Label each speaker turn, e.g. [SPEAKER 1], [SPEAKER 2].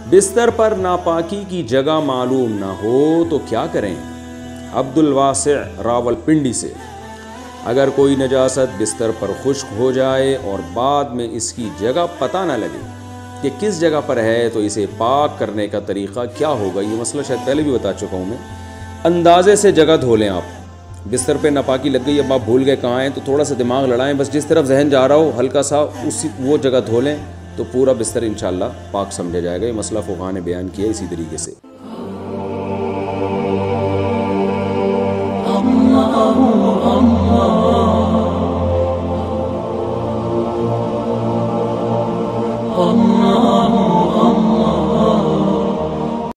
[SPEAKER 1] बिस्तर पर नापाकी की जगह मालूम ना हो तो क्या करें? अब्दुल वासिअ रावलपिंडी से। अगर कोई नजासत बिस्तर पर खुश्क हो जाए और बाद में इसकी जगह पता ना लगे कि किस जगह पर है तो इसे पाक करने का तरीक़ा क्या होगा? ये मसला शायद पहले भी बता चुका हूँ मैं। अंदाजे से जगह धो लें। आप बिस्तर पे नापाकी लग गई, अब आप भूल गए कहाँ हैं, तो थोड़ा सा दिमाग लड़ाएं, बस जिस तरफ जहन जा रहा हो हल्का सा उसी वो जगह धो लें तो पूरा बिस्तर इंशाअल्लाह पाक समझा जाएगा। ये मसला फुक़हा ने बयान किया इसी तरीके से।
[SPEAKER 2] अल्लाह